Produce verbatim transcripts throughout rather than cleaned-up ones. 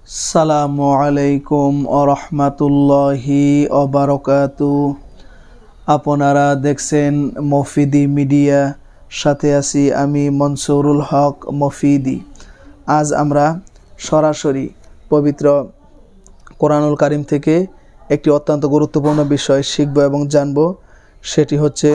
আসসালামু আলাইকুম ওরহমাতুল্লাহি ওবারাকাতু। আপনারা দেখছেন মফিদি মিডিয়া, সাথে আছি আমি মনসুরুল হক মফিদি। আজ আমরা সরাসরি পবিত্র কোরআনুল কারিম থেকে একটি অত্যন্ত গুরুত্বপূর্ণ বিষয় শিখব এবং জানব। সেটি হচ্ছে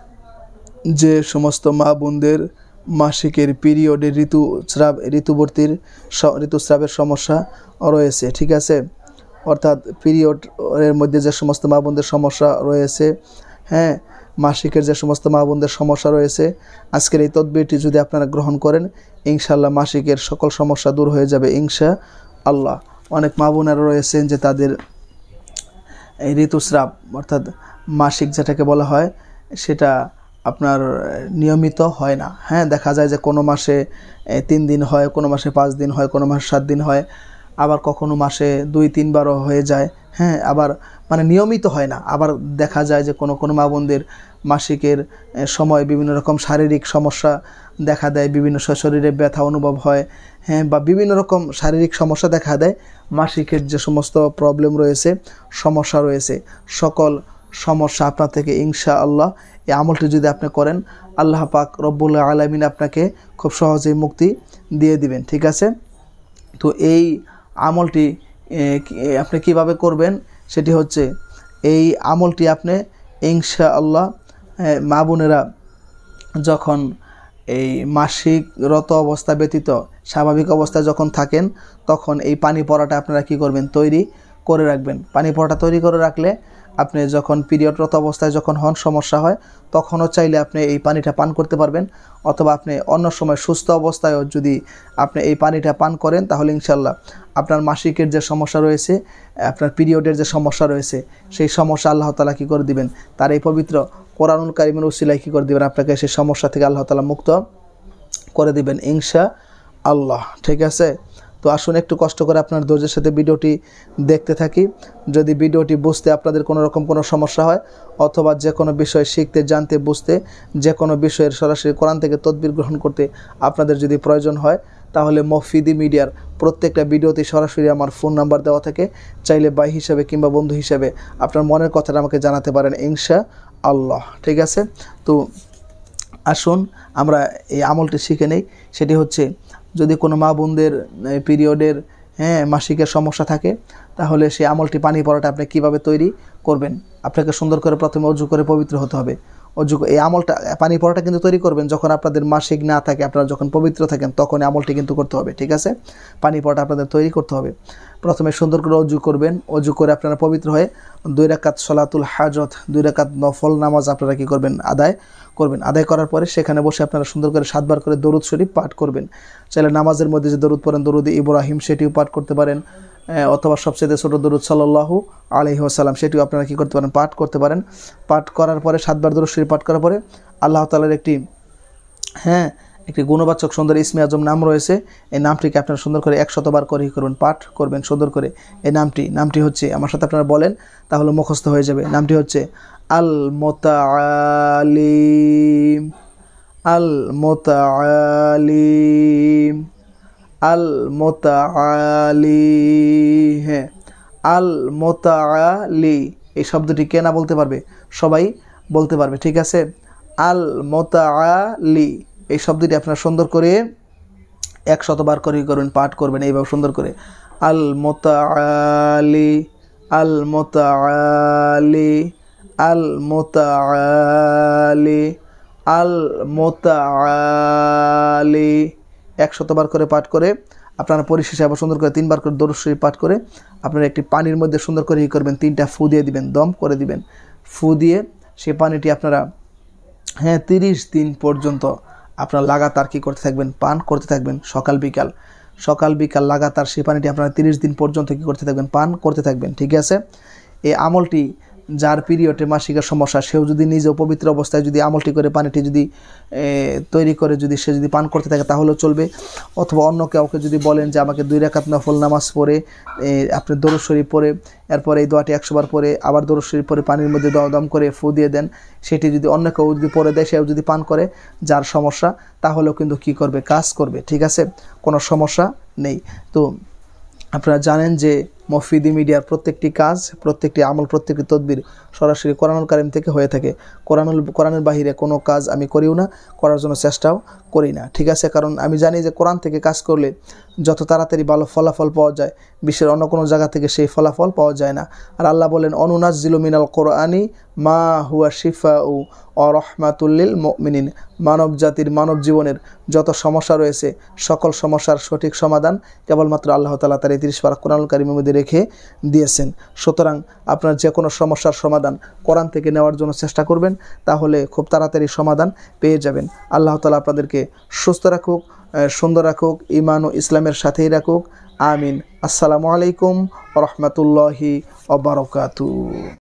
যে সমস্ত মা বোনদের মাসিকের পিরিয়ডের ঋতুস্রাব ঋতুবর্তীর ঋতুস্রাবের সমস্যা রয়েছে, ঠিক আছে, অর্থাৎ পিরিয়ডের মধ্যে যে সমস্ত মা বোনদের সমস্যা রয়েছে, হ্যাঁ, মাসিকের যে সমস্ত মা বোনদের সমস্যা রয়েছে, আজকের এই তদবিরটি যদি আপনারা গ্রহণ করেন, ইনশাআল্লাহ মাসিকের সকল সমস্যা দূর হয়ে যাবে ইনশা আল্লাহ। অনেক মা বোনেরা রয়েছেন যে তাদের এই ঋতুস্রাব অর্থাৎ মাসিক যেটাকে বলা হয় সেটা আপনার নিয়মিত হয় না। হ্যাঁ, দেখা যায় যে কোনো মাসে তিন দিন হয়, কোনো মাসে পাঁচ দিন হয়, কোনো মাসে সাত দিন হয়, আবার কখনো মাসে দুই তিনবারও হয়ে যায়। হ্যাঁ, আবার মানে নিয়মিত হয় না। আবার দেখা যায় যে কোনো কোনো মা বোনদের মাসিকের সময় বিভিন্ন রকম শারীরিক সমস্যা দেখা দেয়, বিভিন্ন শরীরে ব্যথা অনুভব হয়, হ্যাঁ, বা বিভিন্ন রকম শারীরিক সমস্যা দেখা দেয়। মাসিকের যে সমস্ত প্রবলেম রয়েছে, সমস্যা রয়েছে, সকল সমস্যা আপনার থেকে ইনশাআল্লাহ এই আমলটি যদি আপনি করেন, আল্লাহ পাক রব্বুল আলামিন আপনাকে খুব সহজেই মুক্তি দিয়ে দিবেন, ঠিক আছে। তো এই আমলটি আপনি কিভাবে করবেন সেটি হচ্ছে, এই আমলটি আপনি ইনশাআল্লাহ মা বোনেরা যখন এই মাসিকরত অবস্থা ব্যতীত স্বাভাবিক অবস্থায় যখন থাকেন, তখন এই পানি পড়াটা আপনারা কি করবেন, তৈরি করে রাখবেন। পানি পড়াটা তৈরি করে রাখলে আপনি যখন পিরিয়ডরত অবস্থায় যখন হন, সমস্যা হয়, তখনও চাইলে আপনি এই পানিটা পান করতে পারবেন। অথবা আপনি অন্য সময় সুস্থ অবস্থায়ও যদি আপনি এই পানিটা পান করেন, তাহলে ইনশাল্লাহ আপনার মাসিকের যে সমস্যা রয়েছে, আপনার পিরিয়ডের যে সমস্যা রয়েছে, সেই সমস্যা আল্লাহ তাআলা কী করে দিবেন, তার এই পবিত্র কোরআনুল কারিমের উসিলায় কী করে দিবেন, আপনাকে সেই সমস্যা থেকে আল্লাহ তাআলা মুক্ত করে দিবেন ইনশা আল্লাহ, ঠিক আছে। তো আসুন একটু কষ্ট করে আপনার ধৈর্যের সাথে ভিডিওটি দেখতে থাকি। যদি ভিডিওটি বুঝতে আপনাদের কোনো রকম কোনো সমস্যা হয়, অথবা যে কোনো বিষয় শিখতে, জানতে, বুঝতে, যে কোনো বিষয়ের সরাসরি কোরআন থেকে তদবির গ্রহণ করতে আপনাদের যদি প্রয়োজন হয়, তাহলে মফিদি মিডিয়ার প্রত্যেকটা ভিডিওতে সরাসরি আমার ফোন নাম্বার দেওয়া থাকে। চাইলে ভাই হিসাবে কিংবা বন্ধু হিসাবে আপনার মনের কথাটা আমাকে জানাতে পারেন ইনশা আল্লাহ, ঠিক আছে। তো আসুন আমরা এই আমলটি শিখে নেই। সেটি হচ্ছে, যদি কোনো মা বোনদের পিরিয়ডের হ্যাঁ মাসিকের সমস্যা থাকে, তাহলে সেই আমলটি পানি পড়াটা আপনি কীভাবে তৈরি করবেন। আপনাকে সুন্দর করে প্রথমে অজু করে পবিত্র হতে হবে। অজু এই আমলটা পানি পড়াটা কিন্তু তৈরি করবেন যখন আপনাদের মাসিক না থাকে, আপনারা যখন পবিত্র থাকেন, তখন আমলটি কিন্তু করতে হবে, ঠিক আছে। পানি পড়াটা আপনাদের তৈরি করতে হবে। প্রথমে সুন্দর করে অজু করবেন। অজু করে আপনারা পবিত্র হয়ে দুই রাকাত সলাতুল হাজত, দুই রাকাত নফল নামাজ আপনারা কী করবেন, আদায় করবেন। আদায় করার পরে সেখানে বসে আপনারা সুন্দর করে সাতবার করে দরুদ শরীফ পাঠ করবেন। চাইলে নামাজের মধ্যে যে দরুদ পড়েন, দরুদ ইব্রাহিম, সেটিও পাঠ করতে পারেন, অথবা সবচেয়ে ছোট দরুদ সাল্লাল্লাহু আলাইহি ওয়াসাল্লাম, সেটিও আপনারা কী করতে পারেন, পাঠ করতে পারেন। পাঠ করার পরে সাতবার দরুদ শরীফ পাঠ করার পরে আল্লাহ তাআলার একটি হ্যাঁ একটি গুণবাচক সুন্দর ইসমে আজম নাম রয়েছে। এই নামটিকে আপনারা সুন্দর করে একশতবার করে করবেন, পাঠ করবেন সুন্দর করে। এই নামটি নামটি হচ্ছে, আমার সাথে আপনারা বলেন তাহলে মুখস্থ হয়ে যাবে। নামটি হচ্ছে আল মুতাআলিম, আল মুতাআলিম, আল মুতাআলি, হ্যাঁ, আল মুতাআলি। এই শব্দটি কে না বলতে পারবে, সবাই বলতে পারবে, ঠিক আছে। আল মুতাআলি এই শব্দটি আপনারা সুন্দর করে একশতবার করে করবেন, পাঠ করবেন এইভাবে সুন্দর করে। আল মুতাআলি, আল মুতাআলি, আল মুতাআলি, আল মুতাআলি একশতবার করে পাঠ করে আপনারা পরিশেষে আবার সুন্দর করে তিনবার করে দরুদ শরীফ পাঠ করে আপনারা একটি পানির মধ্যে সুন্দর করে ই করবেন, তিনটা ফু দিয়ে দিবেন, দম করে দিবেন। ফু দিয়ে সেই পানিটি আপনারা হ্যাঁ তিরিশ দিন পর্যন্ত আপনারা লাগাতার কী করতে থাকবেন, পান করতে থাকবেন। সকাল বিকাল সকাল বিকাল লাগাতার সেই পানিটি আপনারা তিরিশ দিন পর্যন্ত কী করতে থাকবেন, পান করতে থাকবেন, ঠিক আছে। এই আমলটি যার পিরিয়ডে মাসিকের সমস্যা, সেও যদি নিজেও পবিত্র অবস্থায় যদি আমলটি করে পানিটি যদি তৈরি করে যদি সে যদি পান করতে থাকে, তাহলেও চলবে। অথবা অন্য কাউকে যদি বলেন যে আমাকে দুই রাকাত নফল নামাজ পড়ে আপনি দরুদ শরীফ পড়ে এরপরে এই দোয়াটি একশো বার পরে আবার দরুদ শরীফ পরে পানির মধ্যে দম করে ফু দিয়ে দেন, সেটি যদি অন্য কেউ যদি পড়ে দেয়, সেও যদি পান করে, যার সমস্যা, তাহলেও কিন্তু কী করবে, কাজ করবে, ঠিক আছে, কোনো সমস্যা নেই। তো আপনারা জানেন যে মফিদি মিডিয়ার প্রত্যেকটি কাজ, প্রত্যেকটি আমল, প্রত্যেকটি তদবির সরাসরি কোরআনুল কারীম থেকে হয়ে থাকে। কোরআনুল কোরআনের বাহিরে কোনো কাজ আমি করিও না, করার জন্য চেষ্টাও করি না, ঠিক আছে? কারণ আমি জানি যে কোরআন থেকে কাজ করলে যত তাড়াতাড়ি ভালো ফলাফল পাওয়া যায়, বিশ্বের অন্য কোনো জায়গা থেকে সেই ফলাফল পাওয়া যায় না। আর আল্লাহ বলেন, অনুনাজ্জিলু মিনাল কোরআনি মা হুয়া শিফাউ ও রহমাতুল্লিল মুমিনিন। মানব জাতির, মানব জীবনের যত সমস্যা রয়েছে, সকল সমস্যার সঠিক সমাধান কেবলমাত্র আল্লাহ তাআলা তার এই তিরিশ পারা কোরআনুল কারীমের মধ্যে রেখে দিয়েছেন। সুতরাং আপনার যে কোনো সমস্যার সমাধান কোরআন থেকে নেওয়ার জন্য চেষ্টা করবেন, তাহলে খুব তাড়াতাড়ি সমাধান পেয়ে যাবেন। আল্লাহ তাআলা আপনাদেরকে সুস্থ রাখুক, সুন্দর রাখুক, ঈমান ও ইসলামের সাথেই রাখুক। আমিন। আসসালামু আলাইকুম ওয়া রাহমাতুল্লাহি ওয়া বারাকাতুহু।